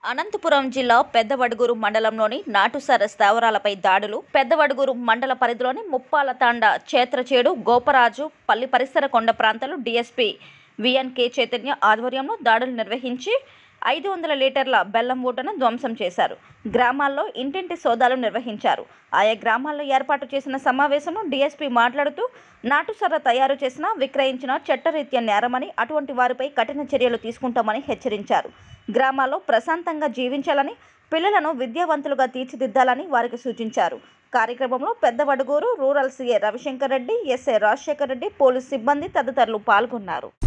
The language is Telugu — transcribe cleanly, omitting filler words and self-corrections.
అనంతపురం జిల్లా పెద్దవడుగురు మండలంలోని నాటుసార స్థావరాలపై దాడులు. పెద్దవడుగురు మండల పరిధిలోని ముప్పాలతాండ, చేత్రచేడు, గోపరాజు పల్లి పరిసర కొండ ప్రాంతాలు డీఎస్పీ విఎన్కే చైతన్య ఆధ్వర్యంలో దాడులు నిర్వహించి 500 లీటర్ల బెల్లం ఊటను ధ్వంసం చేశారు. గ్రామాల్లో ఇంటింటి సోదాలు నిర్వహించారు. ఆయా గ్రామాల్లో ఏర్పాటు చేసిన సమావేశంలో డీఎస్పీ మాట్లాడుతూ నాటుసార తయారు చేసిన, విక్రయించిన చట్టరీత్యా నేరమని, అటువంటి వారిపై కఠిన చర్యలు తీసుకుంటామని హెచ్చరించారు. గ్రామాల్లో ప్రశాంతంగా జీవించాలని, పిల్లలను విద్యావంతులుగా తీర్చిదిద్దాలని వారికి సూచించారు. కార్యక్రమంలో Peddavadugur rural CA Ravishankar Reddy, SI Rajasekhar Reddy, police సిబ్బంది తదితరులు పాల్గొన్నారు.